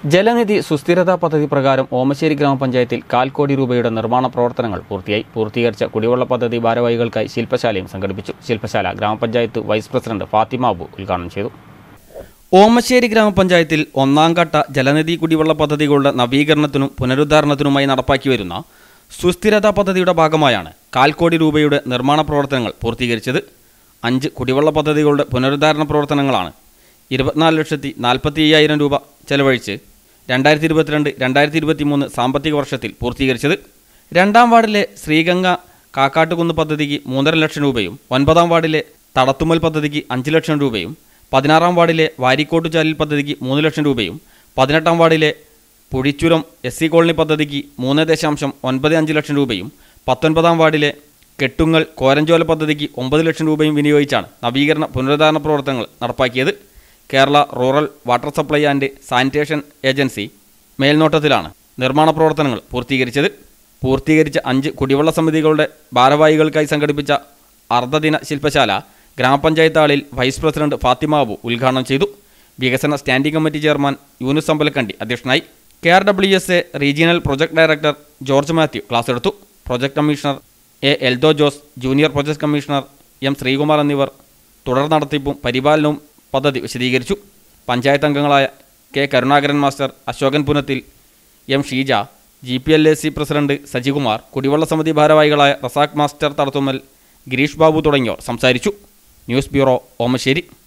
ജലനിധി സുസ്ഥിരതാ പദ്ധതി പ്രകാരം ഓമശ്ശേരി ഗ്രാമപഞ്ചായത്തിൽ 1/4 കോടി രൂപയുടെ നിർമ്മാണ പ്രവർത്തനങ്ങൾ പൂർത്തിയായി. പൂർത്തീകരിച്ച കുടിവെള്ള പദ്ധതി ഭാരവാഹികൾക്കായി ശില്പശാലയും സംഘടിപ്പിച്ചു. ശില്പശാല ഗ്രാമപഞ്ചായത്ത് വൈസ് പ്രസിഡന്റ് ഫാത്തിമ അബു ഉദ്ഘാടനം ചെയ്തു. ഓമശ്ശേരി ഗ്രാമപഞ്ചായത്തിൽ ഒന്നാം ഘട്ട ജലനിധി കുടിവെള്ള പദ്ധതികളുടെ നവീകരണത്തിനും പുനരുദ്ധാരണത്തിനുമായി നടപ്പാക്കിവരുന്ന സുസ്ഥിരതാ പദ്ധതിയുടെ ഭാഗമായാണ് 1/4 കോടി രൂപയുടെ നിർമ്മാണ പ്രവർത്തനങ്ങൾ പൂർത്തീകരിച്ചത്. 5 കുടിവെള്ള പദ്ധതികളുടെ പുനരുദ്ധാരണ പ്രവർത്തനങ്ങളാണ് 24,45,000 രൂപ ചെലവഴിച്ച് 2022-2023 സാമ്പത്തിക വർഷത്തിൽ പൂർത്തീകരിച്ചത്. 2ാം വാർഡിലെ ശ്രീഗംഗ കാക്കാട്ടുകുന്ന് പദ്ധതിക്ക് 3.5 ലക്ഷം രൂപയും 9ാം വാർഡിലെ തടത്തുമ്മൽ പദ്ധതിക്ക് 5 ലക്ഷം രൂപയും 16ാം വാർഡിലെ വാരിക്കോട്ടുചാലിൽ പദ്ധതിക്ക് 3 ലക്ഷം രൂപയും 18ാം വാർഡിലെ പുഴിച്ചുരം SC കോളനി പദ്ധതിക്ക് 3.95 ലക്ഷം രൂപയും 19ാം വാർഡിലെ കെട്ടുങ്ങൽ കോരഞ്ചോല പദ്ധതിക്ക് 9 ലക്ഷം രൂപയും വിനിയോഗിച്ചാണ് നവീകരണ പുനരുദ്ധാരണ പ്രവർത്തനങ്ങൾ നടപ്പാക്കിയത്. Kerala rural water supply and sanitation agency മേൽനോട്ടത്തിലാണ് നിർമ്മാണ പ്രവർത്തനങ്ങൾ പൂർത്തീകരിച്ചത്. പൂർത്തീകരിച്ച 5 കുടിവെള്ള സമിതികളുടെ ഭാരവാഹികൾക്കായി സംഘടിപ്പിച്ച അർദ്ധദിന ശില്പശാല ഗ്രാമപഞ്ചായത്ത് ഹാളിൽ വൈസ് പ്രസിഡന്റ് ഫാത്തിമ അബു ഉദ്ഘാടനം ചെയ്തു. വികസന standing committee chairman Yunus Ambalakandi അധ്യക്ഷനായി. KRWSA regional project director George Mathew class എടുത്തു. Project commissioner Eldho Jose, junior project commissioner M Sreekumar എന്നിവർ തുടർ നടത്തിപ്പും പരിപാലനവും പദ്ധതി വിശദീകരിച്ചു. പഞ്ചായത്ത് അംഗങ്ങളായ K Karunakaran master, Ashokan Punathil, M Sheeja, GPLAC president Sajikumar, കുടിവെള്ള സമിതി ഭാരവാഹികളായ റസാഖ് മാസ്റ്റർ തടത്തുമ്മൽ, ഗിരീഷ് ബാബു തുടങ്ങിയവർ സംസാരിച്ചു. News bureau, Omassery.